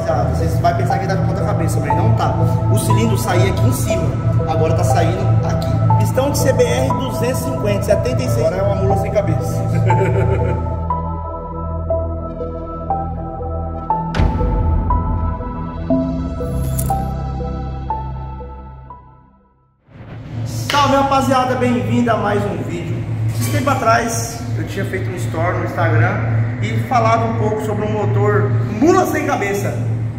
rapaziada. Vocês vão pensar que tá de ponta cabeça, mas não tá. O cilindro saía aqui em cima, agora tá saindo aqui. Pistão de CBR 250, 76. Agora é uma mula sem cabeça. Salve, rapaziada, bem-vindo a mais um vídeo. Esse tempo atrás eu tinha feito um story no Instagram e falado um pouco sobre um motor mula sem cabeça.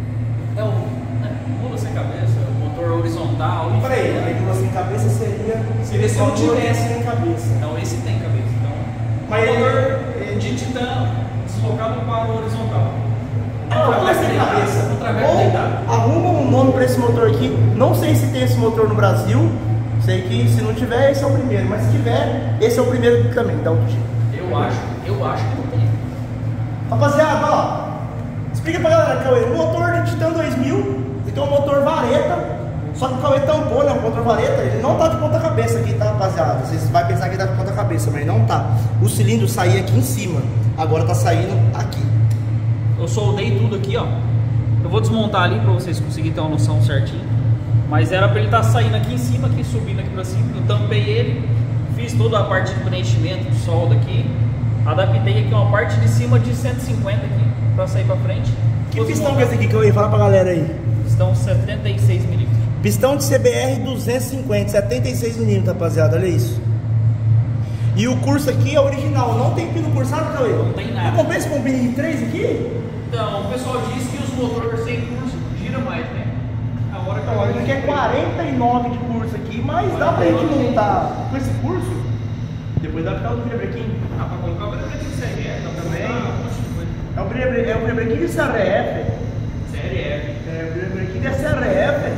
Mula sem cabeça, motor horizontal. Peraí, mula sem cabeça seria se não tivesse sem cabeça. Então esse tem cabeça. Então, mas é um motor de titã deslocado para o horizontal. Mula sem cabeça. Ou arruma um nome para esse motor aqui. Não sei se tem esse motor no Brasil. Sei que se não tiver, esse é o primeiro. Mas se tiver, esse é o primeiro também. Dá outro jeito. Eu acho que não tem. Rapaziada, ó, explica pra galera, Cauê, o motor de Titan 2000, então é um motor vareta, só que o Cauê tampou, né, o motor vareta, ele não tá de ponta cabeça aqui, tá, rapaziada? Vocês vão pensar que tá de ponta cabeça, mas não tá. O cilindro saía aqui em cima, agora tá saindo aqui. Eu soldei tudo aqui, ó. Eu vou desmontar ali pra vocês conseguirem ter uma noção certinho. Mas era pra ele estar saindo aqui em cima, aqui subindo aqui pra cima. Eu tampei ele, fiz toda a parte de preenchimento de solda aqui. Adaptei aqui uma parte de cima de 150 aqui pra sair pra frente. Que pistão que é esse aqui que eu ia falar pra galera aí? Pistão 76mm. Pistão de CBR 250, 76mm, rapaziada, olha isso. E o curso aqui é original, não tem pino cursado, Cauê? Não tem nada. Eu comprei esse com um pininho de 3 aqui? Então, o pessoal diz que os motores sem curso giram mais, né? Agora que Olha, aqui é 49 de curso aqui, mas dá pra gente montar com esse curso. Depois dá pra ficar o brilhabrequim. Ah, pra colocar o brilhabrequim CRF também. É o brilhabrequim de CRF. CRF. É o brilhabrequim de CRF.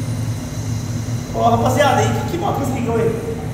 Ó, rapaziada, aí que moto é esse aqui, Cauê?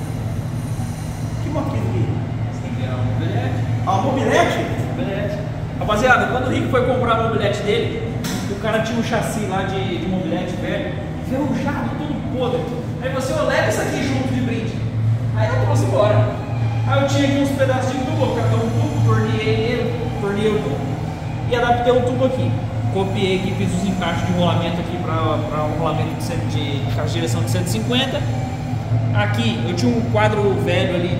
Que moto que é esse aqui? Esse aqui é uma mobilete. Ah, uma mobilete? Mobilete. Rapaziada, quando o Rico foi comprar a mobilete dele, o cara tinha um chassi lá de mobilete velho, enferrujado, tudo podre. Aí você, leva isso aqui junto de brinde. Aí eu trouxe embora. Aí eu tinha aqui uns pedacinhos de tubo, vou ficar um tubo, torneei o tubo e adaptei um tubo aqui. Copiei aqui, fiz os encaixes de rolamento aqui para um rolamento de caixa de direção de 150. Aqui eu tinha um quadro velho ali,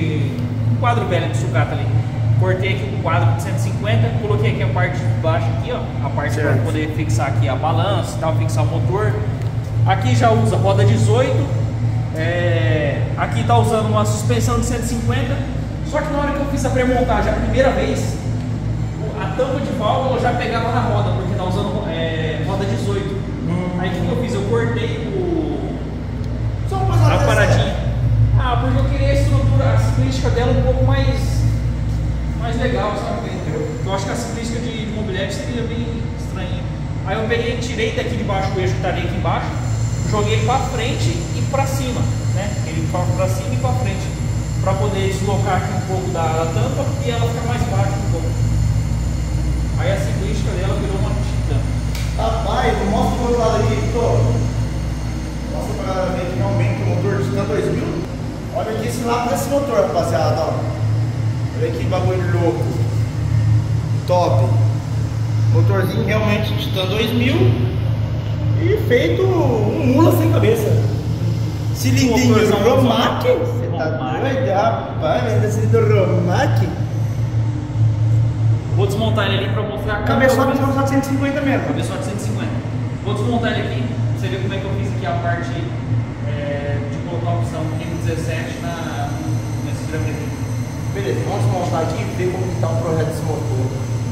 de sucata ali. Cortei aqui um quadro de 150, coloquei aqui a parte de baixo aqui, ó, a parte para poder fixar aqui a balança e tal, fixar o motor. Aqui já usa roda 18. Aqui tá usando uma suspensão de 150. Só que na hora que eu fiz a pré-montagem a primeira vez, a tampa de válvula já pegava na roda, porque tá usando roda 18. Aí o que eu fiz? Eu cortei a paradinha. Porque eu queria a estrutura, a ciclística dela um pouco mais legal, sabe? Eu acho que a ciclística de mobilete seria bem estranha. Aí eu peguei, tirei daqui de baixo o eixo que estaria aqui embaixo, joguei para frente e para cima, né? Ele para cima e para frente, para poder deslocar aqui um pouco da tampa e ela ficar mais baixa um pouco. Aí a ciclística dela virou uma Titan. Rapaz, mostra o outro lado aqui, Vitor. Mostra pra galera ver que realmente o motor de Titan 2000. Olha aqui esse lado desse motor, rapaziada, ó. Olha que bagulho louco. Top. Motorzinho realmente Titan 2000. E feito um mula sem cabeça. Cilindrinho Romac. Você tá doido, rapaz? Ainda cilindro Romac. Vou desmontar ele ali para mostrar a cabeçote de 150 mesmo. Cabeçote de 150. Vou desmontar ele aqui pra você ver como é que eu fiz aqui a parte de colocar a opção M17 nesse gravador aqui. Beleza, vamos mostrar aqui e ver como está o projeto desse motor.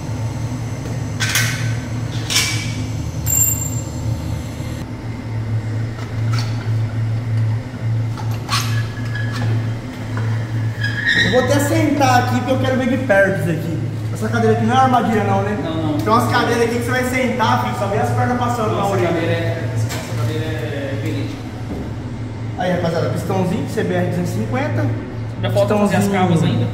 Eu vou até sentar aqui porque eu quero ver de perto isso aqui. Essa cadeira aqui não é armadilha não, né? Não. Tem umas cadeiras aqui que você vai sentar, filho, só vê as pernas passando na orelha. Essa cadeira é verídica. Aí, rapaziada, pistãozinho CBR 250. Já falta fazer as cavas ainda.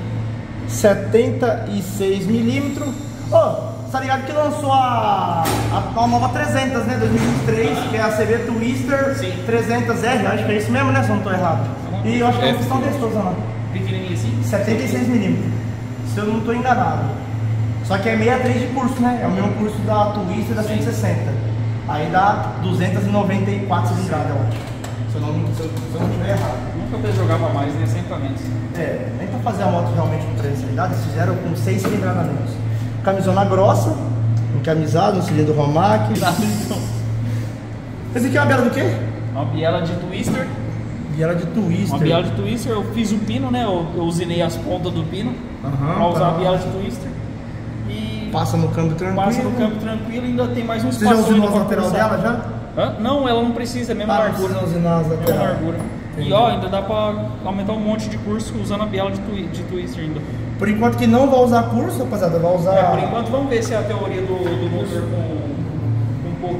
76mm. Tá ligado que lançou a nova 300, né? 2023, que é a CB Twister. Sim. 300R, acho que é isso mesmo, né? Se eu não tô errado. E eu acho que é um pistão desse, tô usando. Pequenininho assim? 76mm. Se eu não tô enganado. Só que é 63 de curso, né? É o mesmo curso da Twister da 160. Aí dá 294 cilindradas, eu acho. Se eu não estiver errado. Nunca eu jogava mais, né? Sempre a menos. Nem pra fazer a moto realmente com 3 cilindradas, eles fizeram com 6 cilindradas a menos. Camisona grossa, encamisado, no cilindro Romac. Esse aqui é uma biela do quê? Uma biela de Twister. Biela de Twister. Uma biela de Twister, eu fiz o pino, né? Eu usinei as pontas do pino pra usar a biela de Twister. E passa no câmbio tranquilo. Passa no câmbio tranquilo e ainda tem mais um espaço. Você já usinou as lateral dela já? Hã? Não, ela não precisa, é a mesma largura. Não usinar as lateral. Mesma largura. E ó, ainda dá pra aumentar um monte de curso usando a biela de Twister ainda. Por enquanto que não vai usar curso, rapaziada, vai usar... por enquanto vamos ver se a teoria do motor com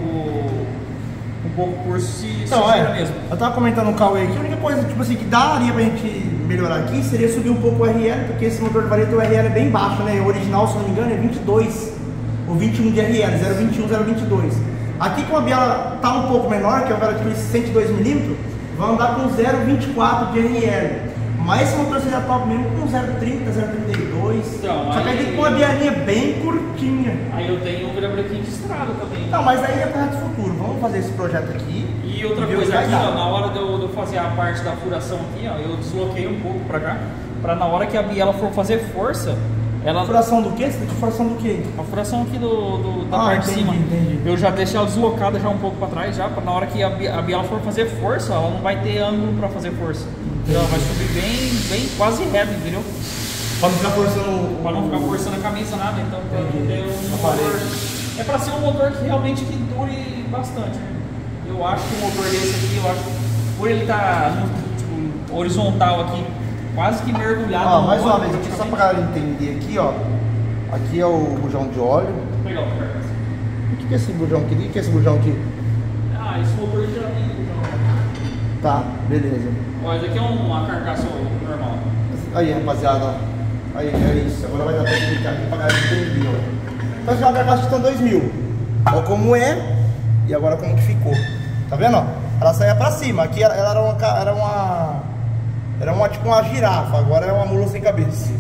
um pouco curso se gera mesmo. Eu tava comentando no Cauê aqui, a única coisa tipo assim, que daria pra gente melhorar aqui seria subir um pouco o RL, porque esse motor de vareta, o RL é bem baixo, né? O original, se não me engano, é 22 ou 21 de RL, 021, 022. Aqui com a biela tá um pouco menor, que é o biela de 102mm, vai andar com 0,24 de RL. Mas esse motor seria top mesmo com 0,30, 0,32. Então, só que aí tem uma bielinha bem curtinha. Aí eu tenho um virabrequim de estrada também. Não, mas aí é projeto futuro. Vamos fazer esse projeto aqui. E outra coisa aqui, ó, na hora de eu fazer a parte da furação aqui, ó, eu desloquei um pouco pra cá, pra na hora que a biela for fazer força, ela... Furação do quê? Você tá furação do quê? A furação aqui da parte de cima. Entendi. Eu já deixei ela deslocada já um pouco pra trás, já, pra na hora que a biela for fazer força, ela não vai ter ângulo pra fazer força. Então ela vai subir bem quase reto, entendeu? Pra não ficar forçando... Pra não ficar forçando a camisa, nada. Então pra ter um motor... É pra ser um motor que realmente que dure bastante, né? Eu acho que o motor desse aqui, eu acho que por ele estar tipo, horizontal aqui, quase que mergulhado. Ó, mais uma vez, aqui só pra galera entender aqui, ó. Aqui é o bujão de óleo. Vou pegar o carcaça. O que é esse bujão aqui? O que é esse bujão aqui? Ah, esse motor já tem bujão. Tá, beleza. Ó, esse aqui é uma carcaça normal. Aí, rapaziada, ó. Aí, é isso. Agora vai dar pra explicar aqui pra galera entender, ó. Então, essa é uma carcaça Titan 2000. Ó como é e agora como que ficou. Tá vendo, ó? Ela saía pra cima. Aqui ela era uma tipo uma girafa. Agora é uma mula sem cabeça.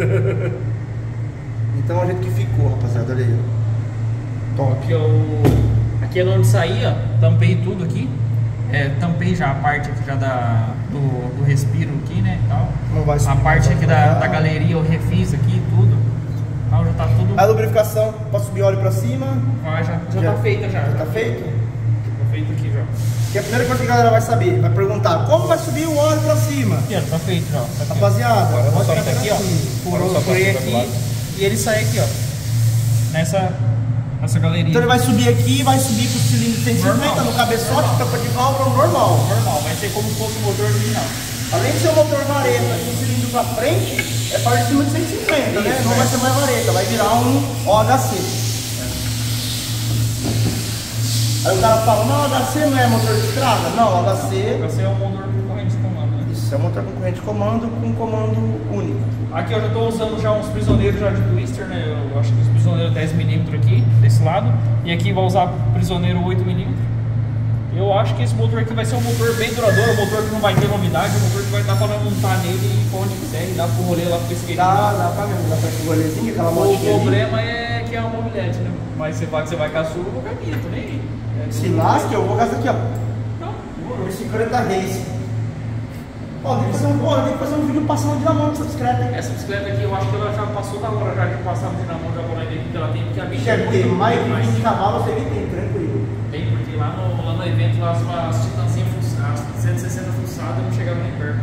Então, o jeito que ficou, rapaziada, olha aí. Top. Aqui é onde saía, tampei tudo aqui. Tampei já a parte aqui já do respiro aqui, né, e tal. Não vai subir, a parte aqui da galeria eu refiz aqui tudo. Então já tá tudo... A lubrificação pra subir óleo pra cima. Já tá feita já. Já tá feito? Tá feito aqui já. Que a primeira coisa que a galera vai saber, vai perguntar como vai subir o óleo pra cima. Aqui, ó, tá feito já. Tá rapaziada, agora tá aqui, ó. Furei aqui e ele sai aqui, ó. Nessa galeria. Então ele vai subir aqui, vai subir com o cilindro 150 no cabeçote, tampa de válvula normal. Normal, vai ser como se fosse o motor original. Além de ser um motor vareta com o cilindro pra frente, é parte de cima de 150, né? Não vai ser mais vareta, vai virar um OHC. Aí o cara fala, não, OHC não é motor de estrada? Não, OHC... OHC é um motor com corrente de comando, né? Isso, é um motor com corrente de comando, com comando único. Aqui eu já estou usando já uns prisioneiros já de Twister, né? Eu acho que os prisioneiros 10mm aqui, desse lado. E aqui vou usar prisioneiro 8mm. Eu acho que esse motor aqui vai ser um motor bem duradouro, um motor que não vai ter novidade, um motor que vai dar para montar nele e pra onde quiser, e dá pro rolê lá pro skate. Dá pra mesmo, dá pra ir pro rolezinho, aquela motinha. O problema é que é uma mobilete, né? Mas você vai com a sua, eu vou com a minha, tô nem aí. Se lasque, eu vou gastar aqui, ó. Não, esse 40 Race. Ó, tem que fazer um vídeo passando dinamão dessa bicicleta. Essa bicicleta aqui, eu acho que ela já passou da hora já de passar o dinamão, já vou lá ver o que ela tem, porque a bicha deve ter mais de 20 cavalos, você tem, tranquilo. Tem, porque lá no evento, lá as titanzinhas fuçadas, 160 fuçadas, não chegavam nem perto.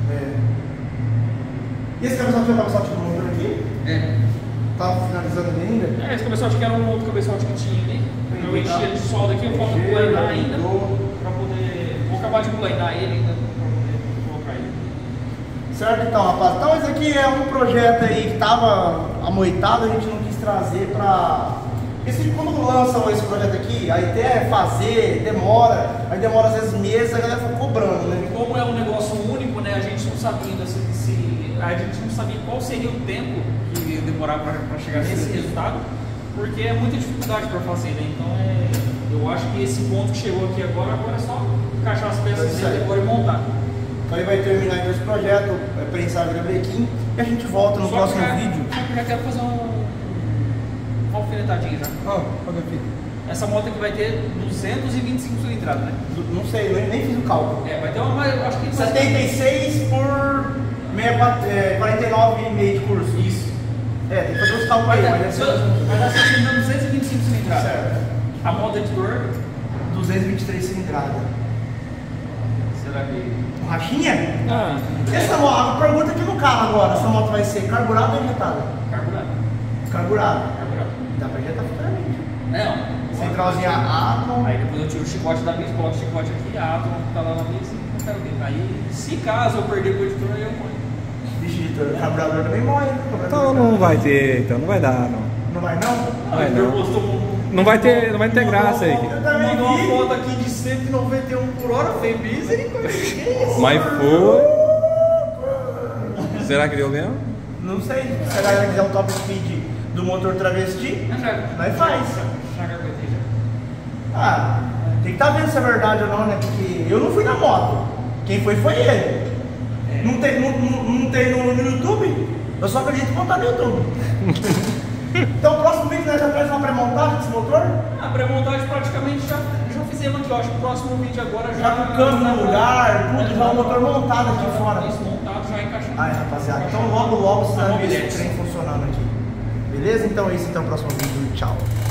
E esse cabeçote é o cabeçote do motor aqui? Tá finalizando ele ainda? Esse cabeçote que era um outro cabeçote que tinha ali. Eu enchi ele de solda aqui, eu falta planar ainda, pra poder... Vou acabar de planar ele ainda, pra poder colocar ele. Certo, então, rapaz. Então, esse aqui é um projeto aí que tava amoitado, a gente não quis trazer pra... Porque quando lançam esse projeto aqui, aí até fazer, demora, aí demora às vezes meses, a galera fica cobrando, né? Como é um negócio único, né, a gente não sabia a gente não sabia qual seria o tempo que ia demorar para chegar nesse resultado, porque é muita dificuldade para fazer, né? Então eu acho que esse ponto que chegou aqui agora é só encaixar as peças dentro agora e montar. Então ele vai terminar então esse projeto, prensar a virabrequim, e a gente volta no próximo vídeo. Eu já quero fazer alfinetadinha já. Ó, olha a fita. Essa moto aqui vai ter 225 cilindradas, né? Não sei, nem fiz o cálculo. É, vai ter uma, acho que 76 por 49,5 de curso. Isso. É, tem que fazer os cálculos aí, mas Vai dar 225 cilindradas. certo. A moto editor, 223 cilindradas. será que... Rachinha? Ah, Essa moto, a pergunta aqui no carro agora, essa moto vai ser carburada ou injetada? Carburado. Carburada. Carburado. Dá pra injetar futuramente. Não. Centralzinha Atom. Aí depois eu tiro o chicote da bis, coloco o chicote aqui, a Atom tá lá na bis e não quero ver. Aí, se caso eu perder o editor, aí eu ponho. Vixe, editor, o carburador também morre. então não vai ter, então não vai dar, não. Não vai não? Vai O editor não. postou Não vai ter graça aí. Eu também mandou uma vi. foto aqui de 191 por hora, foi misericórdia. Que isso? Mas foi. Será que deu mesmo? Não sei, se a galera quiser um top speed do motor travesti, nós faz. Já aguentei já. Ah, tem que estar vendo se é verdade ou não, né? Porque eu não fui na moto. Quem foi ele. É. Não tem no YouTube? Eu só acredito em montar no YouTube. Então o próximo vídeo nós já traz uma pré-montagem desse motor? A pré-montagem praticamente já fizemos aqui, eu acho que o próximo vídeo agora Já com o câmbio no lugar, tudo, já o motor montado aqui fora. Isso, montado, já encaixado. Ai, rapaziada, então logo você vai ver mobilete. esse trem funcionando aqui. Beleza? Então é isso, até o próximo vídeo. Tchau.